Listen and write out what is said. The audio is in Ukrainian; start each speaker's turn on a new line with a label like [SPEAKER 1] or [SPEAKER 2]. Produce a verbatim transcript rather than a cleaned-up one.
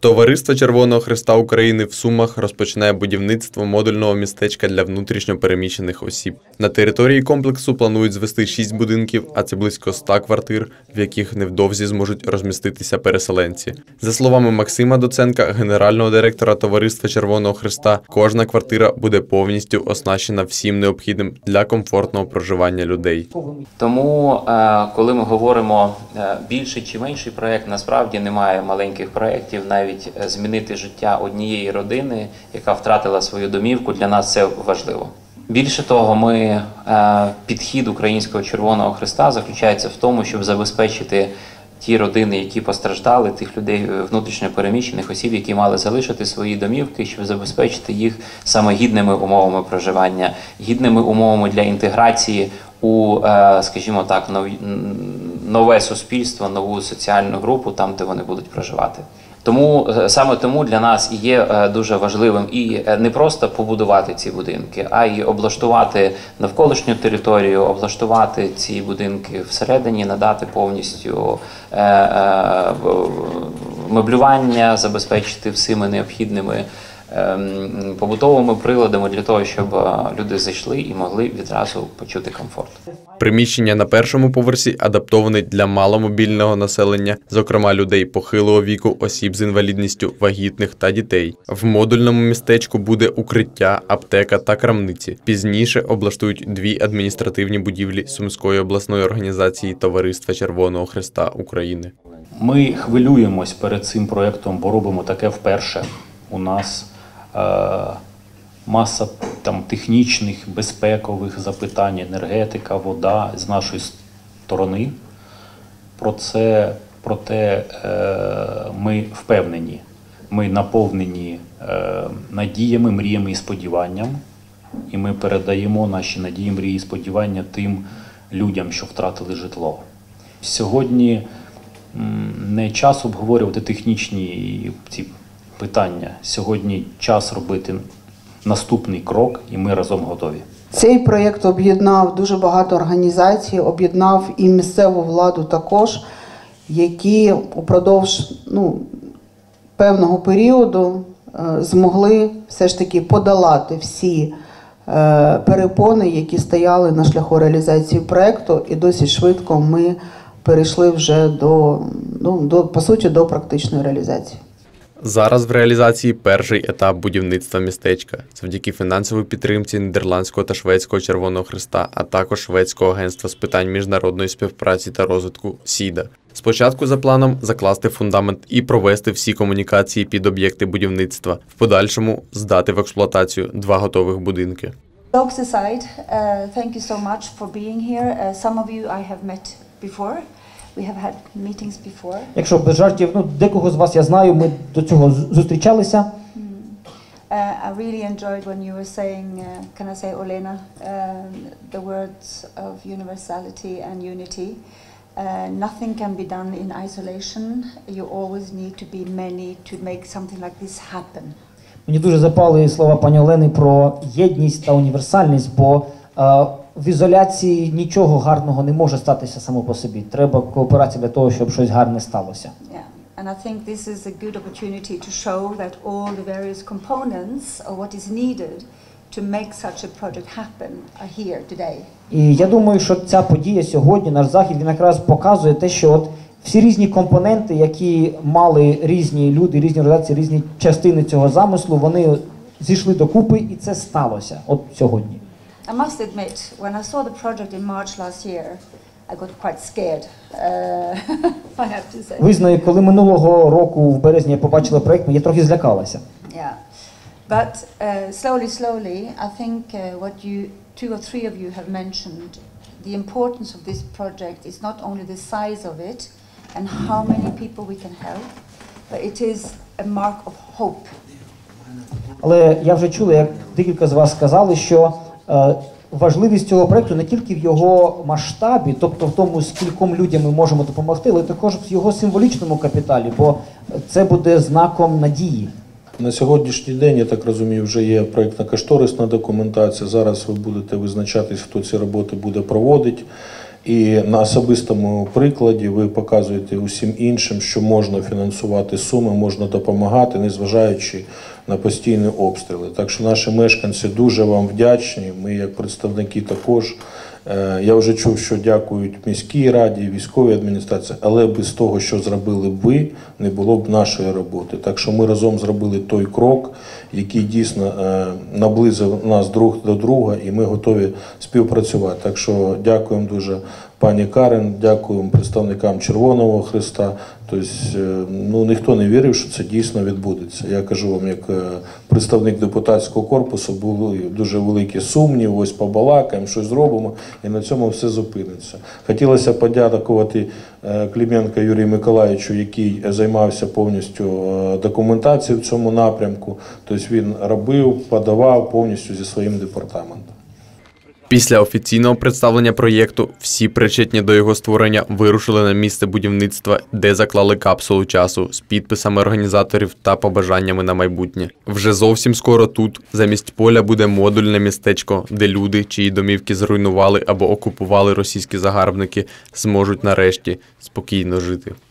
[SPEAKER 1] Товариство Червоного Хреста України в Сумах розпочинає будівництво модульного містечка для внутрішньо переміщених осіб. На території комплексу планують звести шість будинків, а це близько ста квартир, в яких невдовзі зможуть розміститися переселенці. За словами Максима Доценка, генерального директора Товариства Червоного Хреста, кожна квартира буде повністю оснащена всім необхідним для комфортного проживання людей.
[SPEAKER 2] Тому, коли ми говоримо більший чи менший проєкт, насправді немає маленьких проєктів. Навіть змінити життя однієї родини, яка втратила свою домівку, для нас це важливо. Більше того, ми, підхід Українського Червоного Хреста заключається в тому, щоб забезпечити ті родини, які постраждали, тих людей, внутрішньо переміщених осіб, які мали залишити свої домівки, щоб забезпечити їх саме гідними умовами проживання, гідними умовами для інтеграції у, скажімо так, нове суспільство, нову соціальну групу, там, де вони будуть проживати. Тому саме тому для нас є дуже важливим і не просто побудувати ці будинки, а й облаштувати навколишню територію, облаштувати ці будинки всередині, надати повністю меблювання, забезпечити всіми необхідними побутовими приладами для того, щоб люди зайшли і могли відразу почути комфорт.
[SPEAKER 1] Приміщення на першому поверсі адаптовані для маломобільного населення, зокрема людей похилого віку, осіб з інвалідністю, вагітних та дітей. В модульному містечку буде укриття, аптека та крамниці. Пізніше облаштують дві адміністративні будівлі Сумської обласної організації Товариства Червоного Хреста України.
[SPEAKER 3] Ми хвилюємось перед цим проєктом, бо робимо таке вперше. У нас маса там технічних, безпекових запитань, енергетика, вода з нашої сторони. Про це, проте ми впевнені, ми наповнені надіями, мріями і сподіванням. І ми передаємо наші надії, мрії і сподівання тим людям, що втратили житло. Сьогодні не час обговорювати технічні ці питання. Сьогодні час робити наступний крок, і ми разом готові.
[SPEAKER 4] Цей проєкт об'єднав дуже багато організацій, об'єднав і місцеву владу також, які упродовж ну, певного періоду е, змогли все ж таки подолати всі е, перепони, які стояли на шляху реалізації проєкту, і досить швидко ми перейшли вже до, ну, до, по суті, до практичної реалізації.
[SPEAKER 1] Зараз в реалізації перший етап будівництва містечка завдяки фінансовій підтримці Нідерландського та Шведського Червоного Хреста, а також Шведського агентства з питань міжнародної співпраці та розвитку СІДА. Спочатку за планом закласти фундамент і провести всі комунікації під об'єкти будівництва. В подальшому здати в експлуатацію два готових будинки.
[SPEAKER 5] Jokes aside, uh, thank you so much for being here. Uh, some of you I have met before. We have had meetings before.
[SPEAKER 6] Якщо без жартів, ну декого з вас я знаю, ми до цього зустрічалися.
[SPEAKER 5] Mm. Uh, I really enjoyed when you were saying, uh, can I say Olena, uh, the words of universality and unity. Uh, nothing can be done in isolation. You always need to be many to make something like this happen.
[SPEAKER 6] Мені дуже запали слова пані Олени про єдність та універсальність, бо uh, в ізоляції нічого гарного не може статися само по собі. Треба кооперація для того, щоб щось гарне сталося.
[SPEAKER 5] Yeah. And I think this is a good opportunity to show that all the various components of what is needed to make such a project happen are here today.
[SPEAKER 6] І я думаю, що ця подія сьогодні, наш захід, він якраз показує те, що от всі різні компоненти, які мали різні люди, різні організації, різні частини цього замислу, вони зійшли докупи, і це сталося от сьогодні.
[SPEAKER 5] I must admit, when I saw the project in March last year, I got quite scared. Uh, I have to say.
[SPEAKER 6] Визнаю, коли минулого року в березні я побачила проект, я трохи злякалася.
[SPEAKER 5] Yeah, but uh, slowly, slowly, I think uh, what you, two or three of you have mentioned, the importance of this project is not only the size of it and how many people we can help, but it is a mark of hope.
[SPEAKER 6] Але я вже чула, як декілька з вас сказали, що важливість цього проєкту не тільки в його масштабі, тобто в тому, скільком людям ми можемо допомогти, але також в його символічному капіталі, бо це буде знаком надії.
[SPEAKER 7] На сьогоднішній день, я так розумію, вже є проєктно-кошторисна документація. Зараз ви будете визначатись, хто ці роботи буде проводити. І на особистому прикладі ви показуєте усім іншим, що можна фінансувати суми, можна допомагати, незважаючи на постійні обстріли. Так що наші мешканці дуже вам вдячні, ми як представники також. Я вже чув, що дякують міській раді, військовій адміністрації, але без того, що зробили б ви, не було б нашої роботи. Так що ми разом зробили той крок, який дійсно наблизив нас друг до друга, і ми готові співпрацювати. Так що дякуємо дуже пані Карен, дякуємо представникам Червоного Хреста. Тобто, ну, ніхто не вірив, що це дійсно відбудеться. Я кажу вам, як представник депутатського корпусу, були дуже великі сумніви, ось побалакаємо, щось зробимо, і на цьому все зупиниться. Хотілося подякувати Клименко Юрію Миколаївичу, який займався повністю документацією в цьому напрямку. Тобто він робив, подавав повністю зі своїм департаментом.
[SPEAKER 1] Після офіційного представлення проєкту всі причетні до його створення вирушили на місце будівництва, де заклали капсулу часу з підписами організаторів та побажаннями на майбутнє. Вже зовсім скоро тут, замість поля, буде модульне містечко, де люди, чиї домівки зруйнували або окупували російські загарбники, зможуть нарешті спокійно жити.